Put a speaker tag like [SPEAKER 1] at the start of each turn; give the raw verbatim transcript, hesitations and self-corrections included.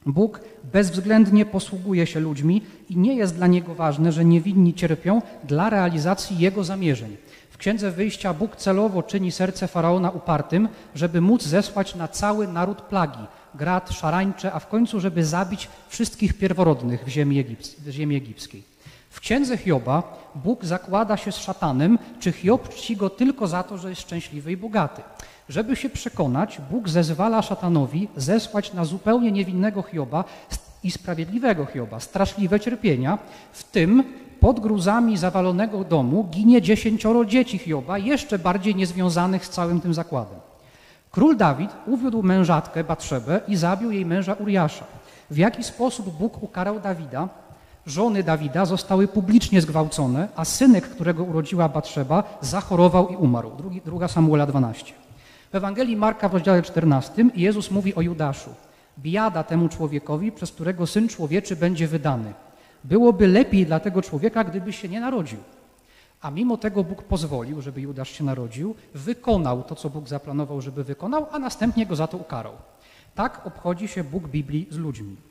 [SPEAKER 1] Bóg bezwzględnie posługuje się ludźmi i nie jest dla Niego ważne, że niewinni cierpią dla realizacji Jego zamierzeń. W Księdze Wyjścia Bóg celowo czyni serce Faraona upartym, żeby móc zesłać na cały naród plagi, grad, szarańcze, a w końcu, żeby zabić wszystkich pierworodnych w ziemi, Egipt, w ziemi egipskiej. W Księdze Hioba Bóg zakłada się z szatanem, czy Hiob czci go tylko za to, że jest szczęśliwy i bogaty. Żeby się przekonać, Bóg zezwala szatanowi zesłać na zupełnie niewinnego Hioba i sprawiedliwego Hioba straszliwe cierpienia, w tym pod gruzami zawalonego domu ginie dziesięcioro dzieci Hioba, jeszcze bardziej niezwiązanych z całym tym zakładem. Król Dawid uwiódł mężatkę Batszebę i zabił jej męża Uriasza. W jaki sposób Bóg ukarał Dawida? Żony Dawida zostały publicznie zgwałcone, a synek, którego urodziła Batszeba, zachorował i umarł. Drugi, druga Samuela dwanaście. W Ewangelii Marka w rozdziale czternastym Jezus mówi o Judaszu. Biada temu człowiekowi, przez którego Syn Człowieczy będzie wydany. Byłoby lepiej dla tego człowieka, gdyby się nie narodził. A mimo tego Bóg pozwolił, żeby Judasz się narodził, wykonał to, co Bóg zaplanował, żeby wykonał, a następnie go za to ukarał. Tak obchodzi się Bóg Biblii z ludźmi.